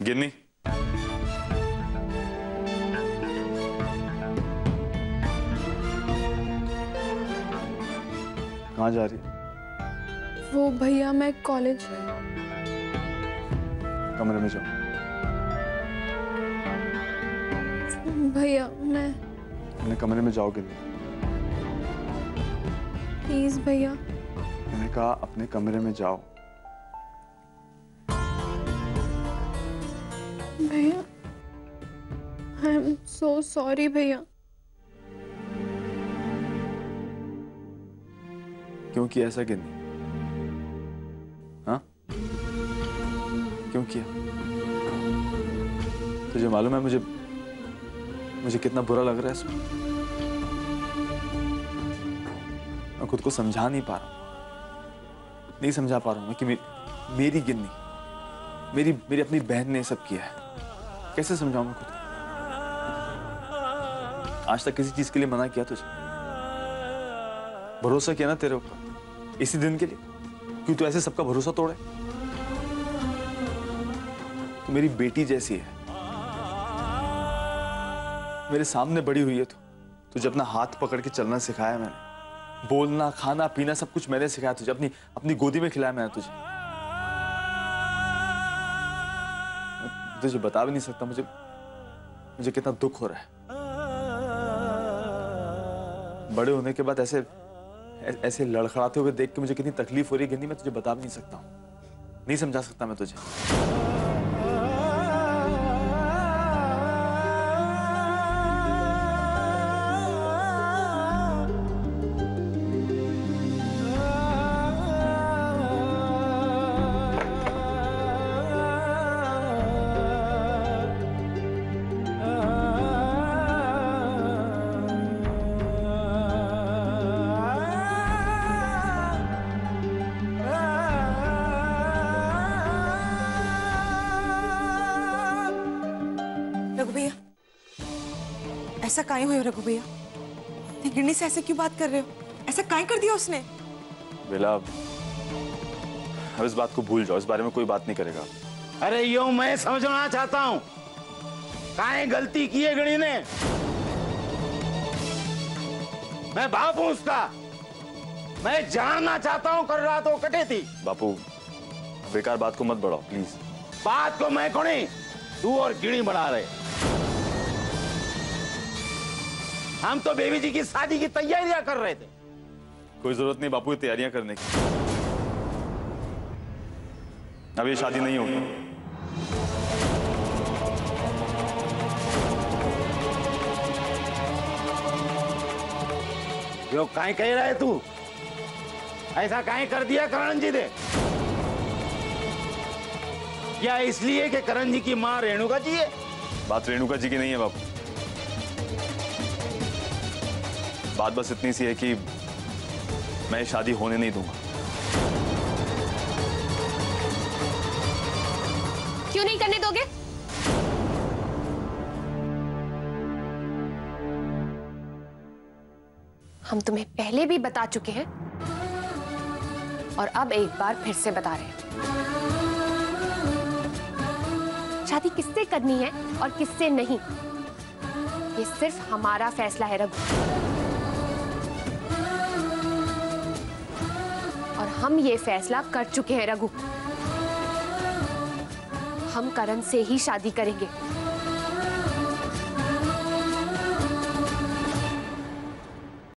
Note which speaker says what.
Speaker 1: गिन्नी, कहाँ जा रही है?
Speaker 2: वो भैया मैं कॉलेज।
Speaker 1: कमरे में जाओ।
Speaker 2: भैया मैं।
Speaker 1: मैंने कमरे में जाओ गिन्नी।
Speaker 2: प्लीज भैया।
Speaker 1: मैंने कहा अपने कमरे में जाओ।
Speaker 2: भैया आई एम सो सॉरी भैया।
Speaker 1: क्यों किया ऐसा गिन्नी? हाँ, क्यों किया? तुझे मालूम है मुझे कितना बुरा लग रहा है इसमें। मैं खुद को समझा नहीं पा रहा हूं, नहीं समझा पा रहा हूं कि मेरी गिन्नी, मेरी अपनी बहन ने सब किया है। कैसे समझाऊं मैं खुद को? आज तक किसी चीज के लिए मना किया तुझे? भरोसा किया ना तेरे ऊपर, इसी दिन के लिए। क्यों तू ऐसे सबका भरोसा तोड़े? तू मेरी बेटी जैसी है, मेरे सामने बड़ी हुई है। तुझे अपना हाथ पकड़ के चलना सिखाया मैंने, बोलना, खाना, पीना सब कुछ मैंने सिखाया तुझे, अपनी गोदी में खिलाया मैंने तुझे। तुझे बता भी नहीं सकता मुझे कितना दुख हो रहा है। बड़े होने के बाद ऐसे लड़खड़ाते हुए देख के मुझे कितनी तकलीफ हो रही है गिन्नी, मैं तुझे बता भी नहीं सकता हूं, नहीं समझा सकता मैं तुझे।
Speaker 3: रघु भैया, ऐसा काहे हुए हो रघु भैया? गिन्नी से ऐसे क्यों बात कर रहे हो? ऐसा काहे कर दिया उसने?
Speaker 1: बेला, अब इस बात को भूल जाओ, इस बारे में कोई बात नहीं करेगा।
Speaker 4: अरे यूं मैं समझना चाहता हूं, काहे गलती की है गिन्नी ने? मैं बाप हूं उसका, मैं जानना चाहता हूं। कर रहा तो कटे थी।
Speaker 1: बापू, बेकार बात को मत बढ़ाओ प्लीज।
Speaker 4: बात को मैं कौन, तू और गिन्नी बढ़ा रहे। हम तो बेबी जी की शादी की तैयारियां कर रहे थे।
Speaker 1: कोई जरूरत नहीं बापू ये तैयारियां करने की, अब ये शादी नहीं होगी।
Speaker 4: जो काहे कह रहा है तू? ऐसा काहे कर दिया करण जी ने? क्या इसलिए कि करण जी की मां रेणुका जी है?
Speaker 1: बात रेणुका जी की नहीं है बापू, बात बस इतनी सी है कि मैं ये शादी होने नहीं दूंगा।
Speaker 5: क्यों नहीं करने दोगे? हम तुम्हें पहले भी बता चुके हैं और अब एक बार फिर से बता रहे हैं, शादी किससे करनी है और किससे नहीं, ये सिर्फ हमारा फैसला है रघु। और हम ये फैसला कर चुके हैं रघु, हम करण से ही शादी करेंगे।